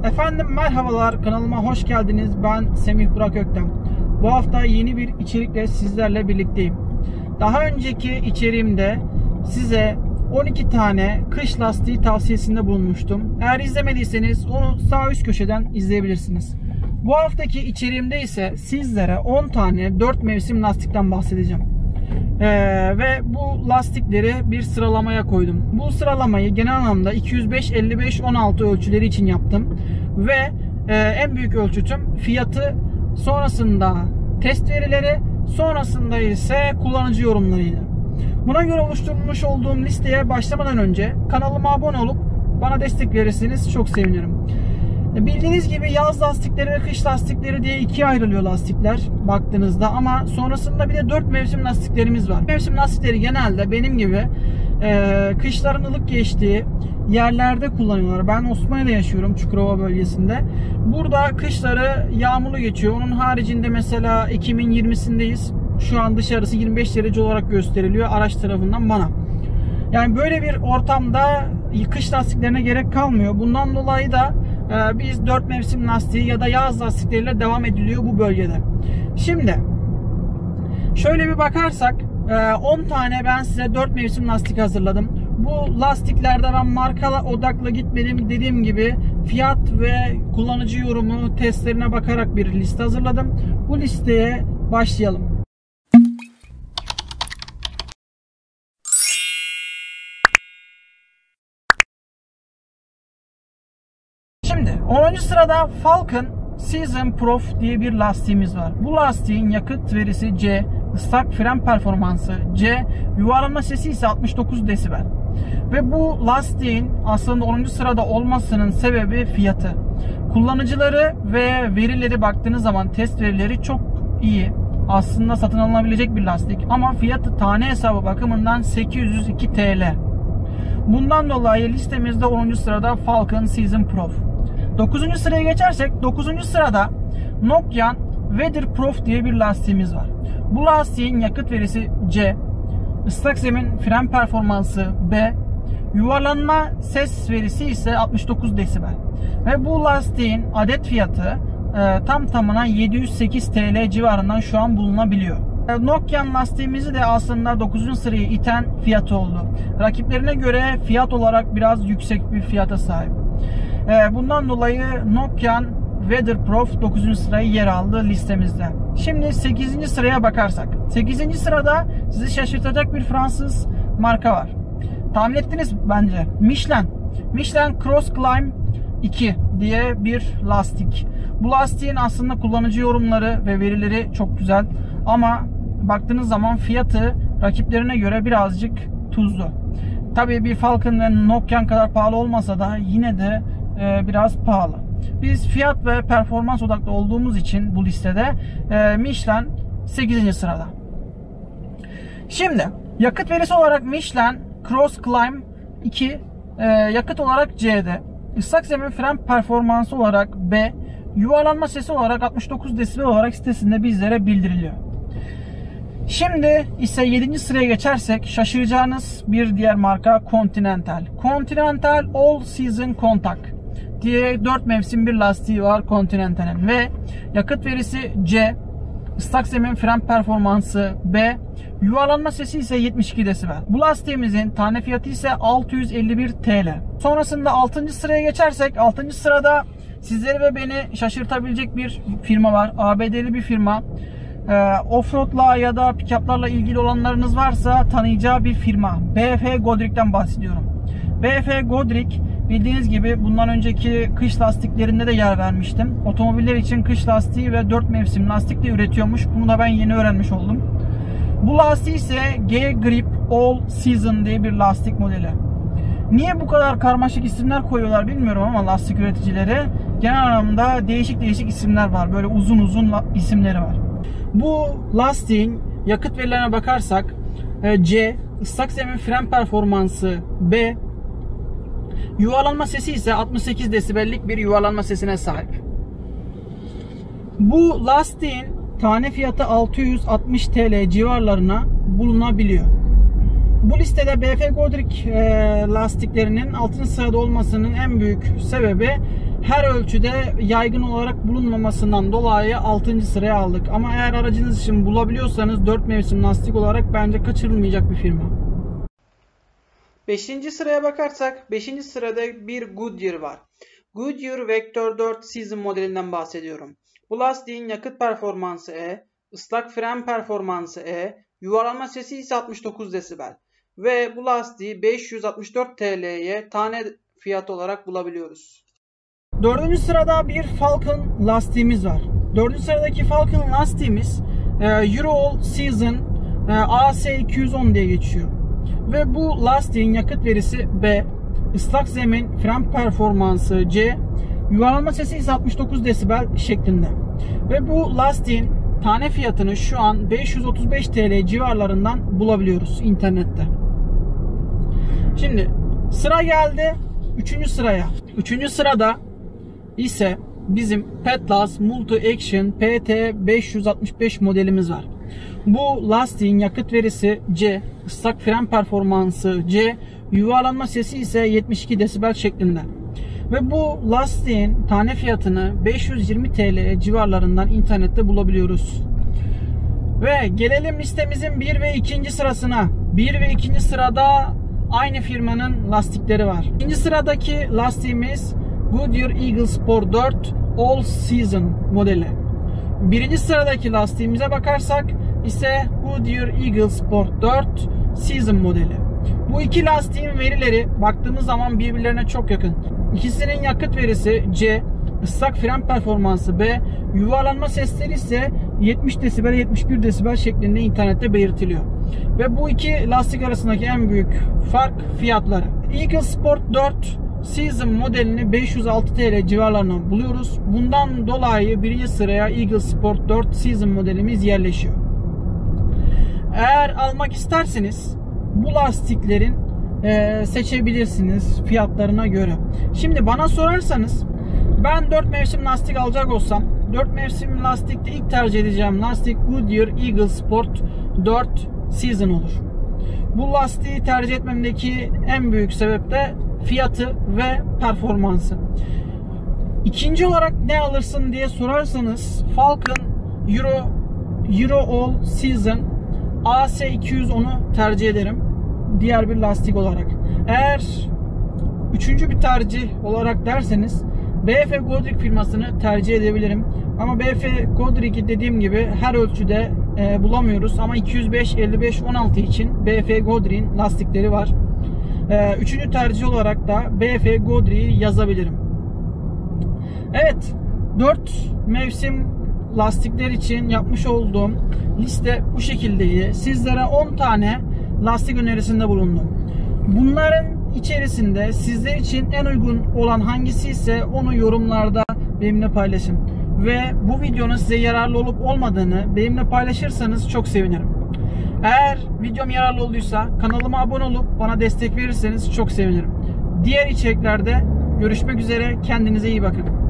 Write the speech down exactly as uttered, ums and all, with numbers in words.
Efendim merhabalar, kanalıma hoş geldiniz. Ben Semih Burak Öktem. Bu hafta yeni bir içerikle sizlerle birlikteyim. Daha önceki içeriğimde size on iki tane kış lastiği tavsiyesinde bulunmuştum. Eğer izlemediyseniz onu sağ üst köşeden izleyebilirsiniz. Bu haftaki içeriğimde ise sizlere on tane dört mevsim lastikten bahsedeceğim. Ee, ve bu lastikleri bir sıralamaya koydum. Bu sıralamayı genel anlamda iki yüz beş, elli beş, on altı ölçüleri için yaptım. Ve e, en büyük ölçütüm fiyatı, sonrasında test verileri, sonrasında ise kullanıcı yorumlarıydı. Buna göre oluşturmuş olduğum listeye başlamadan önce kanalıma abone olup bana destek verirseniz çok sevinirim. Bildiğiniz gibi yaz lastikleri ve kış lastikleri diye ikiye ayrılıyor lastikler baktığınızda, ama sonrasında bir de dört mevsim lastiklerimiz var. Mevsim lastikleri genelde benim gibi e, kışların ılık geçtiği yerlerde kullanıyorlar. Ben Osmaniye'de yaşıyorum, Çukurova bölgesinde. Burada kışları yağmurlu geçiyor. Onun haricinde mesela Ekim'in yirmisindeyiz. Şu an dışarısı yirmi beş derece olarak gösteriliyor araç tarafından bana. Yani böyle bir ortamda kış lastiklerine gerek kalmıyor. Bundan dolayı da e, biz dört mevsim lastiği ya da yaz lastikleriyle devam ediliyor bu bölgede. Şimdi şöyle bir bakarsak e, on tane ben size dört mevsim lastik hazırladım. Bu lastiklerde ben marka odaklı gitmedim. Dediğim gibi fiyat ve kullanıcı yorumu testlerine bakarak bir liste hazırladım. Bu listeye başlayalım. Şimdi onuncu sırada Falcon Season Prof diye bir lastiğimiz var. Bu lastiğin yakıt verisi C, ıslak fren performansı C, yuvarlanma sesi ise altmış dokuz desibel. Ve bu lastiğin aslında onuncu sırada olmasının sebebi fiyatı. Kullanıcıları ve verileri baktığınız zaman test verileri çok iyi. Aslında satın alınabilecek bir lastik ama fiyatı tane hesabı bakımından sekiz yüz iki TL. Bundan dolayı listemizde onuncu sırada Falcon Season Prof. dokuzuncu sıraya geçersek dokuzuncu sırada Nokian Weatherproof diye bir lastiğimiz var. Bu lastiğin yakıt verisi C, ıslak zemin fren performansı B, yuvarlanma ses verisi ise altmış dokuz desibel. Ve bu lastiğin adet fiyatı e, tam tamına yedi yüz sekiz TL civarından şu an bulunabiliyor. E, Nokian lastiğimizi de aslında dokuzuncu sıraya iten fiyatı oldu. Rakiplerine göre fiyat olarak biraz yüksek bir fiyata sahip. E, bundan dolayı Nokian Weatherproof dokuzuncu sırayı yer aldı listemizde. Şimdi sekizinci sıraya bakarsak. sekizinci sırada sizi şaşırtacak bir Fransız marka var. Tahmin ettiniz bence. Michelin. Michelin Cross Climb iki diye bir lastik. Bu lastiğin aslında kullanıcı yorumları ve verileri çok güzel. Ama baktığınız zaman fiyatı rakiplerine göre birazcık tuzlu. Tabii bir Falcon ve Nokian kadar pahalı olmasa da yine de e, biraz pahalı. Biz fiyat ve performans odaklı olduğumuz için bu listede e, Michelin sekizinci sırada. Şimdi yakıt verisi olarak Michelin Cross Climb iki, e, yakıt olarak C'de, ıslak zemin fren performansı olarak B, yuvarlanma sesi olarak altmış dokuz desibel olarak sitesinde bizlere bildiriliyor. Şimdi ise yedinci sıraya geçersek şaşıracağınız bir diğer marka Continental. Continental All Season Contact diye dört mevsim bir lastiği var Continental'in ve yakıt verisi C, ıslak zemin fren performansı B, yuvarlanma sesi ise yetmiş iki desibel. Bu lastiğimizin tane fiyatı ise altı yüz elli bir TL. Sonrasında altıncı sıraya geçersek altıncı sırada sizleri ve beni şaşırtabilecek bir firma var. A B D'li bir firma. Ee, Offroad'la ya da pick-up'larla ilgili olanlarınız varsa tanıyacağı bir firma. B F Goodric'ten bahsediyorum. B F Goodric bildiğiniz gibi bundan önceki kış lastiklerinde de yer vermiştim. Otomobiller için kış lastiği ve dört mevsim lastik de üretiyormuş. Bunu da ben yeni öğrenmiş oldum. Bu lastiği ise G-Grip All Season diye bir lastik modeli. Niye bu kadar karmaşık isimler koyuyorlar bilmiyorum ama lastik üreticileri genel anlamda değişik değişik isimler var. Böyle uzun uzun isimleri var. Bu lastiğin yakıt verilerine bakarsak C, ıslak zemin fren performansı B, yuvarlanma sesi ise altmış sekiz desibellik bir yuvarlanma sesine sahip. Bu lastiğin tane fiyatı altı yüz altmış TL civarlarına bulunabiliyor. Bu listede B F Goodrich e, lastiklerinin altıncı sırada olmasının en büyük sebebi her ölçüde yaygın olarak bulunmamasından dolayı altıncı sıraya aldık. Ama eğer aracınız için bulabiliyorsanız dört mevsim lastik olarak bence kaçırılmayacak bir firma. beşinci sıraya bakarsak beşinci sırada bir Goodyear var. Goodyear Vector dört Season modelinden bahsediyorum. Bu lastiğin yakıt performansı E, ıslak fren performansı E, yuvarlanma sesi ise altmış dokuz desibel. Ve bu lastiği beş yüz altmış dört TL'ye tane fiyat olarak bulabiliyoruz. Dördüncü sırada bir Falcon lastiğimiz var. Dördüncü sıradaki Falcon lastiğimiz Euro All Season A S iki yüz on diye geçiyor. Ve bu lastiğin yakıt verisi B, ıslak zemin fren performansı C, yuvarlanma sesi ise altmış dokuz desibel şeklinde. Ve bu lastiğin tane fiyatını şu an beş yüz otuz beş TL civarlarından bulabiliyoruz internette. Şimdi sıra geldi üçüncü sıraya. üçüncü sırada ise bizim Petlas Multi Action P T beş yüz altmış beş modelimiz var. Bu lastiğin yakıt verisi C, ıslak fren performansı C, yuvarlanma sesi ise yetmiş iki desibel şeklinde. Ve bu lastiğin tane fiyatını beş yüz yirmi TL civarlarından internette bulabiliyoruz. Ve gelelim listemizin bir ve ikinci sırasına. bir ve ikinci sırada aynı firmanın lastikleri var. İkinci sıradaki lastiğimiz Goodyear Eagle Sport dört All Season modeli. Birinci sıradaki lastiğimize bakarsak ise Goodyear Eagle Sport dört Season modeli. Bu iki lastiğin verileri baktığımız zaman birbirlerine çok yakın. İkisinin yakıt verisi C, ıslak fren performansı B, yuvarlanma sesleri ise yetmiş desibel yetmiş bir desibel şeklinde internette belirtiliyor. Ve bu iki lastik arasındaki en büyük fark fiyatları. Eagle Sport dört Season modelini beş yüz altı TL civarlarına buluyoruz. Bundan dolayı birinci sıraya Eagle Sport dört Season modelimiz yerleşiyor. Eğer almak isterseniz bu lastiklerin e, seçebilirsiniz fiyatlarına göre. Şimdi bana sorarsanız ben dört mevsim lastik alacak olsam dört mevsim lastikte ilk tercih edeceğim lastik Goodyear Eagle Sport dört Season olur. Bu lastiği tercih etmemdeki en büyük sebep de fiyatı ve performansı. İkinci olarak ne alırsın diye sorarsanız Falcon Euro Euro All Season A S iki yüz onu tercih ederim. Diğer bir lastik olarak. Eğer üçüncü bir tercih olarak derseniz B F Goodrich firmasını tercih edebilirim. Ama B F Goodrich'i dediğim gibi her ölçüde e, bulamıyoruz. Ama iki yüz beş, elli beş, on altı için B F Goodrich'in lastikleri var. E, üçüncü tercih olarak da B F Goodrich'i yazabilirim. Evet, dört mevsim lastikler için yapmış olduğum liste bu şekildeydi. Sizlere on tane lastik önerisinde bulundum. Bunların içerisinde sizler için en uygun olan hangisi ise onu yorumlarda benimle paylaşın. Ve bu videonun size yararlı olup olmadığını benimle paylaşırsanız çok sevinirim. Eğer videom yararlı olduysa kanalıma abone olup bana destek verirseniz çok sevinirim. Diğer içeriklerde görüşmek üzere. Kendinize iyi bakın.